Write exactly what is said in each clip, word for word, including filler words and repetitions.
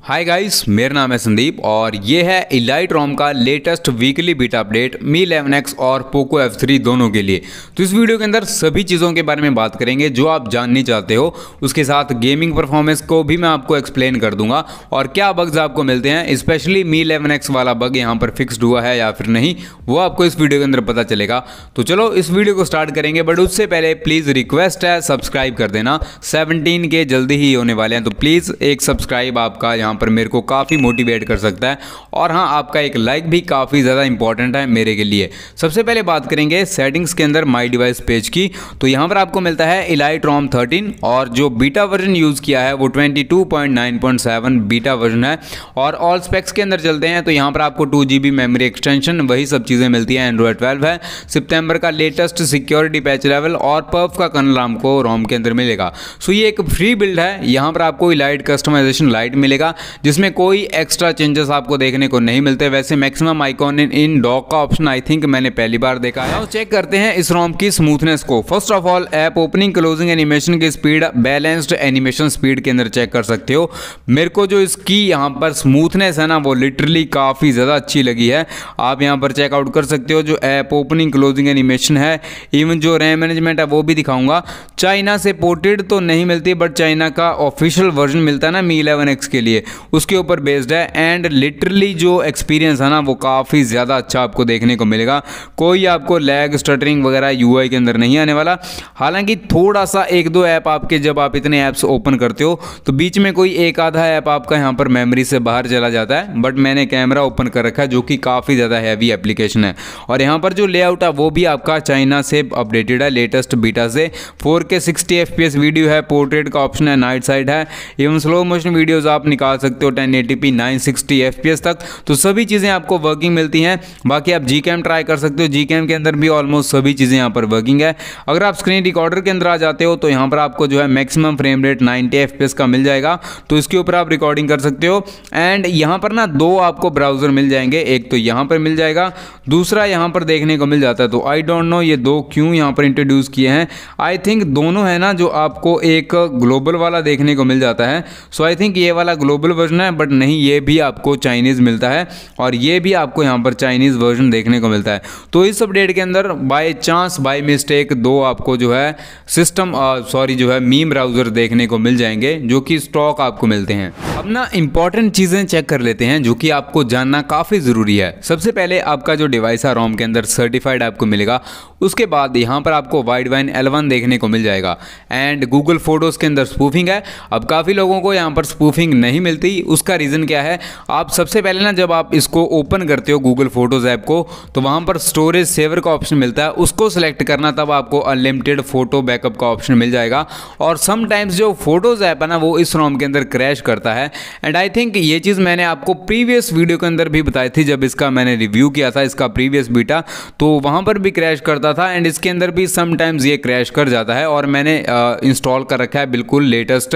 Hi guys, मेरा नाम है संदीप और ये है इलाइट रोम का latest weekly beta update Mi eleven X और पोको एफ थ्री दोनों के लिए। तो इस वीडियो के अंदर सभी चीज़ों के बारे में बात करेंगे जो आप जाननी चाहते हो। उसके साथ गेमिंग परफॉर्मेंस को भी मैं आपको एक्सप्लेन कर दूंगा और क्या बग्स आपको मिलते हैं, स्पेशली मी इलेवन एक्स वाला बग यहाँ पर फिक्स्ड हुआ है या फिर नहीं, वो आपको इस वीडियो के अंदर पता चलेगा। तो चलो इस वीडियो को स्टार्ट करेंगे, बट उससे पहले प्लीज़ रिक्वेस्ट है सब्सक्राइब कर देना। सेवनटीन के जल्दी ही होने वाले हैं, तो प्लीज़ एक सब्सक्राइब आपका यहाँ पर मेरे को काफ़ी मोटिवेट कर सकता है। और हाँ, आपका एक लाइक भी काफ़ी ज़्यादा इंपॉर्टेंट है मेरे के लिए। सबसे पहले बात करेंगे सेटिंग्स के अंदर माई डिवाइस पेज की। तो यहाँ पर आपको मिलता है इलाइट रोम थर्टीन और जो बीटा वर्जन यूज़ किया है वो twenty two point nine point seven beta version है। और ऑल स्पेक्स के अंदर चलते हैं तो यहाँ पर आपको two G B memory extension, वही सब चीज़ें मिलती हैं। एंड्रॉयड ट्वेल्व है, सितंबर का लेटेस्ट सिक्योरिटी पैच लेवल और पर्फ का कर्नल आपको रोम के अंदर मिलेगा। सो ये एक फ्री बिल्ड है। यहाँ पर आपको इलाइट कस्टमाइजेशन लाइट मिलेगा जिसमें कोई एक्स्ट्रा चेंजेस आपको देखने को नहीं मिलते। वैसे maximum icon in, in dock का ऑप्शन आई थिंक मैंने पहली बार देखा है। चेक करते हैं इस रोम की स्मूथनेस को। First of all, app opening closing animation की स्पीड बैलेंस्ड एनिमेशन स्पीड के अंदर चेक कर सकते हो। मेरे को जो इसकी यहाँ पर स्मूथनेस है ना, वो लिटरली काफ़ी ज़्यादा अच्छी लगी है। आप यहाँ पर चेकआउट कर सकते हो जो ऐप ओपनिंग क्लोजिंग एनिमेशन है। इवन जो रैम मैनेजमेंट है वो भी दिखाऊंगा। चाइना से पोर्टेड तो नहीं मिलती, बट चाइना का ऑफिशियल वर्जन मिलता है ना मी इलेवन एक्स के लिए, उसके ऊपर बेस्ड है। एंड लिटरली जो एक्सपीरियंस है ना वो काफ़ी ज़्यादा अच्छा आपको देखने को मिलेगा। कोई आपको लैग स्टटरिंग वगैरह यूआई के अंदर नहीं आने वाला। हालांकि थोड़ा सा एक दो ऐप आपके, जब आप इतने ऐप्स ओपन करते हो तो बीच में कोई एक आधा ऐप आपका यहाँ पर मेमोरी से बाहर चला जाता है, बट मैंने कैमरा ओपन कर रखा है जो कि काफ़ी ज़्यादा हैवी एप्लीकेशन है। और यहाँ पर जो लेआउट है वो भी आपका चाइना से अपडेटेड है लेटेस्ट बीटा से। Four K sixty F P S video है, पोर्ट्रेट का ऑप्शन है, नाइट साइड है, इवन स्लो मोशन वीडियोज़ आप निकाल सकते हो ten eighty P nine sixty F P S तक। तो सभी चीज़ें आपको वर्किंग मिलती हैं। बाकी आप जी कैम ट्राई कर सकते हो, जी कैम के अंदर भी ऑलमोस्ट सभी चीज़ें यहाँ पर वर्किंग है। अगर आप स्क्रीन रिकॉर्डर के अंदर आ जाते हो तो यहाँ पर आपको जो है maximum frame rate ninety F P S का मिल जाएगा, तो इसके ऊपर आप रिकॉर्डिंग कर सकते हो। एंड यहाँ पर ना दो आपको ब्राउज़र मिल जाएंगे, एक तो यहाँ पर मिल जाएगा, दूसरा यहाँ पर देखने को मिल जाता है। तो आई डोंट नो ये दो क्यों यहाँ पर इंट्रोड्यूस किए हैं। आई थिंक दोनों है ना, जो आपको एक ग्लोबल वाला देखने को मिल जाता है। सो आई थिंक ये वाला ग्लोबल वर्जन है, बट नहीं, ये भी आपको चाइनीज़ मिलता है और ये भी आपको यहाँ पर चाइनीज़ वर्जन देखने को मिलता है। तो इस अपडेट के अंदर बाय चांस बाय मिस्टेक दो आपको जो है सिस्टम सॉरी जो है मीम ब्राउज़र देखने को मिल जाएंगे जो कि स्टॉक आपको मिलते हैं। अब ना इंपॉर्टेंट चीज़ें चेक कर लेते हैं जो कि आपको जानना काफ़ी ज़रूरी है। सबसे पहले आपका जो डिवाइस है रोम के अंदर सर्टिफाइड आपको मिलेगा। उसके बाद यहाँ पर आपको वाइडवाइन एल वन देखने को मिल जाएगा। एंड गूगल फोटोज़ के अंदर स्पूफिंग है। अब काफ़ी लोगों को यहाँ पर स्पूफिंग नहीं मिलती, उसका रीज़न क्या है? आप सबसे पहले ना जब आप इसको ओपन करते हो गूगल फोटोज़ ऐप को, तो वहाँ पर स्टोरेज सेवर का ऑप्शन मिलता है, उसको सेलेक्ट करना, तब आपको अनलिमिटेड फोटो बैकअप का ऑप्शन मिल जाएगा। और समटाइम्स जो फोटोज़ ऐप है ना वो इस रोम के अंदर क्रैश करता है। एंड आई थिंक ये चीज़ मैंने आपको प्रीवियस वीडियो के अंदर भी बताई थी, जब इसका मैंने रिव्यू किया था इसका प्रीवियस बीटा, तो वहाँ पर भी क्रैश करता था। एंड इसके अंदर भी समटाइम्स ये क्रैश कर जाता है और मैंने इंस्टॉल कर रखा है बिल्कुल लेटेस्ट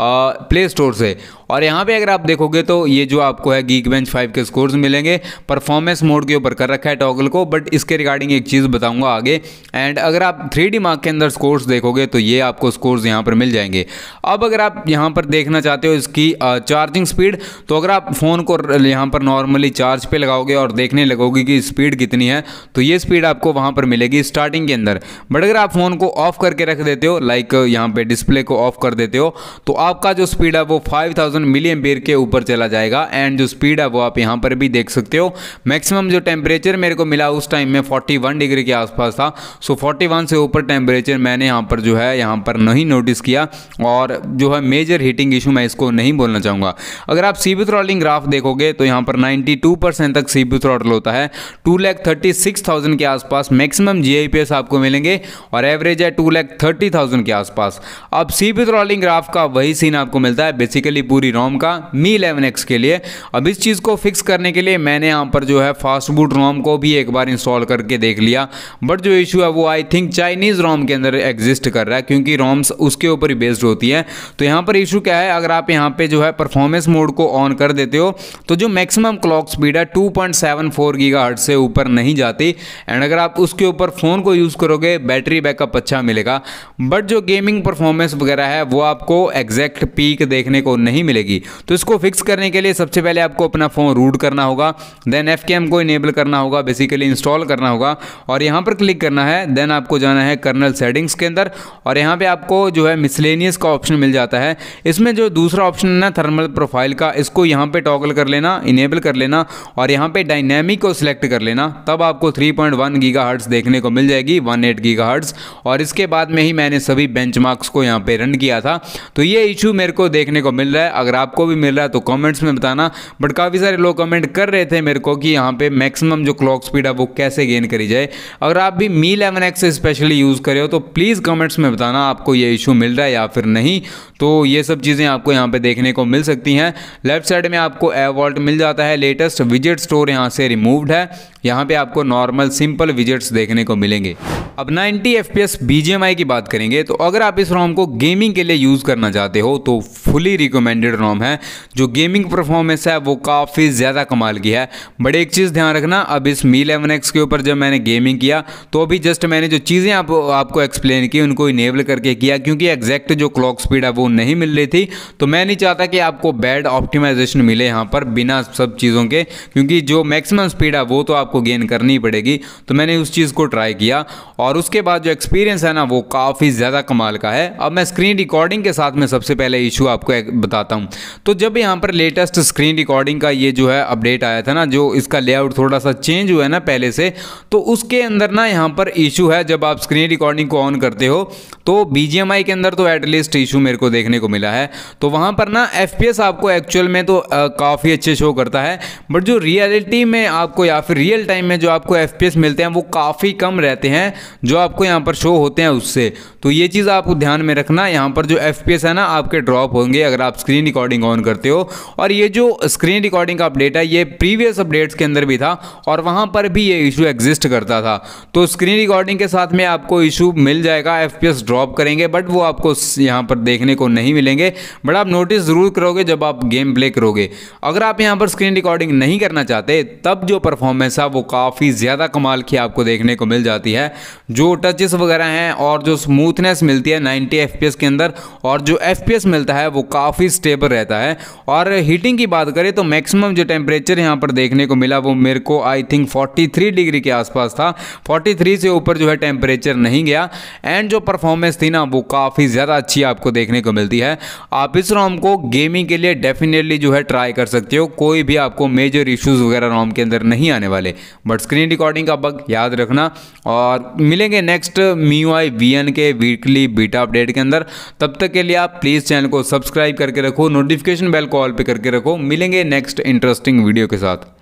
प्ले स्टोर से। और यहाँ पे अगर आप देखोगे तो ये जो आपको है गीकबेंच फाइव के स्कोर्स मिलेंगे। परफॉर्मेंस मोड के ऊपर कर रखा है टॉगल को, बट इसके रिगार्डिंग एक चीज़ बताऊंगा आगे। एंड अगर आप थ्री डी मार्क के अंदर स्कोर्स देखोगे तो ये आपको स्कोर्स यहाँ पर मिल जाएंगे। अब अगर आप यहाँ पर देखना चाहते हो इसकी चार्जिंग स्पीड, तो अगर आप फ़ोन को यहाँ पर नॉर्मली चार्ज पे लगाओगे और देखने लगोगे कि स्पीड कितनी है, तो ये स्पीड आपको वहाँ पर मिलेगी स्टार्टिंग के अंदर। बट अगर आप फ़ोन को ऑफ करके रख देते हो, लाइक यहाँ पे डिस्प्ले को ऑफ कर देते हो, तो आपका जो स्पीड है वो फाइव थाउजेंड मिली एम्पियर के ऊपर चला जाएगा। एंड जो स्पीड है वो आप यहाँ पर भी देख सकते हो। मैक्सिमम जो टेम्परेचर मेरे को मिला उस टाइम में इकतालीस डिग्री के आसपास था। सो इकतालीस से ऊपर टेम्परेचर मैंने यहाँ पर जो है यहाँ पर नहीं नोटिस किया, और जो है मेजर हीटिंग इशू मैं इसको नहीं बोलना चाहूँगा। अगर आप C P U throttling graph देखोगे तो यहाँ पर बानवे परसेंट तक सी पी यू थ्रॉटल होता है। Two lakh thirty six thousand के आसपास maximum G I P S आपको मिलेंगे और एवरेज है टू लैख थर्टी थाउजेंड के आसपास। अब C P U throttling graph का वही सीन आपको मिलता है बेसिकली पूरी रोम का मी इलेवन एक्स के लिए। अब इस चीज़ को फिक्स करने के लिए मैंने यहाँ पर जो है फास्ट बूट रोम को भी एक बार इंस्टॉल करके देख लिया, बट जो इशू है वो आई थिंक चाइनीज़ रोम के अंदर एग्जिस्ट कर रहा है, क्योंकि रोम्स उसके ऊपर ही बेस्ड होती है। तो यहाँ पर इशू क्या है, अगर आप यहाँ पे जो है परफॉर्मेंस मोड को ऑन कर देते हो तो जो मैक्सिमम क्लॉक स्पीड है two point seven four gigahertz से ऊपर नहीं जाती। एंड अगर आप उसके ऊपर फ़ोन को यूज़ करोगे बैटरी बैकअप अच्छा मिलेगा, बट जो गेमिंग परफॉर्मेंस वगैरह है वो आपको एग्जैक्ट पीक देखने को नहीं मिलेगी। तो इसको फिक्स करने के लिए सबसे पहले आपको अपना फ़ोन रूट करना होगा, देन एफ के एम को इनेबल करना होगा, बेसिकली इंस्टॉल करना होगा और यहाँ पर क्लिक करना है। देन आपको जाना है कर्नल सेटिंग्स के अंदर और यहाँ पे आपको जो है मिसलेनियस का ऑप्शन मिल जाता है। इसमें जो दूसरा ऑप्शन है ना थर्मल प्रोफाइल का, इसको यहाँ पे टॉगल कर लेना, इनेबल कर लेना और यहाँ पे डायनेमिक को सिलेक्ट कर लेना, तब आपको थ्री पॉइंट वन गीगाहर्ट्ज़ देखने को मिल जाएगी, वन एट गीगाहर्ट्ज़। और इसके बाद में ही मैंने सभी बेंचमार्क्स को यहाँ पे रन किया था, तो ये इशू मेरे को देखने को मिल रहा है। अगर आपको भी मिल रहा है तो कमेंट्स में बताना। बट काफ़ी सारे लोग कमेंट कर रहे थे मेरे को कि यहाँ पे मैक्सिमम जो क्लॉक स्पीड है वो कैसे गेन करी जाए। अगर आप भी Mi eleven X specially use करे हो तो प्लीज़ कमेंट्स में बताना आपको ये इशू मिल रहा है या फिर नहीं। तो ये सब चीज़ें आपको यहाँ पे देखने को मिल सकती हैं। लेफ्ट साइड में आपको एयर वॉल्ट मिल जाता है, लेटेस्ट विजेट स्टोर यहाँ से रिमूव्ड है। यहाँ पे आपको नॉर्मल सिंपल विजेट्स देखने को मिलेंगे। अब ninety F P S B G M I की बात करेंगे तो अगर आप इस रोम को गेमिंग के लिए यूज़ करना चाहते हो तो फुली रिकमेंडेड रोम है। जो गेमिंग परफॉर्मेंस है वो काफ़ी ज़्यादा कमाल की है। बट एक चीज़ ध्यान रखना, अब इस मी इलेवन एक्स के ऊपर जब मैंने गेमिंग किया तो अभी जस्ट मैंने जो चीज़ें आप, आपको एक्सप्लेन की उनको इनेबल करके किया, क्योंकि एग्जैक्ट जो क्लॉक स्पीड है वो नहीं मिल रही थी। तो मैं नहीं चाहता कि आपको बैड ऑप्टिमाइजेशन मिले यहाँ पर बिना सब चीज़ों के, क्योंकि जो मैक्सिमम स्पीड है वो तो आपको गेन करनी पड़ेगी। तो मैंने उस चीज़ को ट्राई किया और उसके बाद जो एक्सपीरियंस है ना वो काफ़ी ज़्यादा कमाल का है। अब मैं स्क्रीन रिकॉर्डिंग के साथ में सबसे पहले इशू आपको बताता हूँ। तो जब यहाँ पर लेटेस्ट स्क्रीन रिकॉर्डिंग का ये जो है अपडेट आया था ना, जो इसका लेआउट थोड़ा सा चेंज हुआ है ना पहले से, तो उसके अंदर ना यहाँ पर इशू है। जब आप स्क्रीन रिकॉर्डिंग को ऑन करते हो तो बी जी एम आई के अंदर तो एटलीस्ट इशू मेरे को देखने को मिला है। तो वहाँ पर ना एफ पी एस आपको एक्चुअल में तो काफ़ी अच्छे शो करता है, बट जो रियलिटी में आपको या फिर रियल टाइम में जो आपको एफ पी एस मिलते हैं वो काफ़ी कम रहते हैं जो आपको यहाँ पर शो होते हैं उससे। तो ये चीज़ आप ध्यान में रखना। यहाँ पर जो एफ पी एस है ना आपके ड्रॉप होंगे अगर आप स्क्रीन रिकॉर्डिंग ऑन करते हो। और ये जो स्क्रीन रिकॉर्डिंग का अपडेट है ये प्रीवियस अपडेट्स के अंदर भी था और वहाँ पर भी ये इशू एग्जिस्ट करता था। तो स्क्रीन रिकॉर्डिंग के साथ में आपको इशू मिल जाएगा, एफ पी एस ड्रॉप करेंगे बट वो आपको यहाँ पर देखने को नहीं मिलेंगे। बट आप नोटिस ज़रूर करोगे जब आप गेम प्ले करोगे। अगर आप यहाँ पर स्क्रीन रिकॉर्डिंग नहीं करना चाहते तब जो परफॉर्मेंस है वो काफ़ी ज़्यादा कमाल की आपको देखने को मिल जाती है। जो टचेस वगैरह हैं और जो स्मूथनेस मिलती है नाइंटी एफ पी एस के अंदर और जो एफ पी एस मिलता है वो काफ़ी स्टेबल रहता है। और हीटिंग की बात करें तो मैक्सिमम जो टेम्परेचर यहाँ पर देखने को मिला वो मेरे को I think forty three degree के आसपास था। फोर्टी थ्री से ऊपर जो है टेम्परेचर नहीं गया। एंड जो परफॉर्मेंस थी ना वो काफ़ी ज़्यादा अच्छी आपको देखने को मिलती है। आप इस रोम को गेमिंग के लिए डेफिनेटली जो है ट्राई कर सकते हो, कोई भी आपको मेजर इश्यूज़ वगैरह रोम के अंदर नहीं आने वाले। बट स्क्रीन रिकॉर्डिंग का बग याद रखना। और मिलेंगे next Mi U I V N के वीकली बीटा अपडेट के अंदर। तब तक के लिए आप प्लीज़ चैनल को सब्सक्राइब करके रखो, नोटिफिकेशन बेल को ऑल पे करके रखो। मिलेंगे नेक्स्ट इंटरेस्टिंग वीडियो के साथ।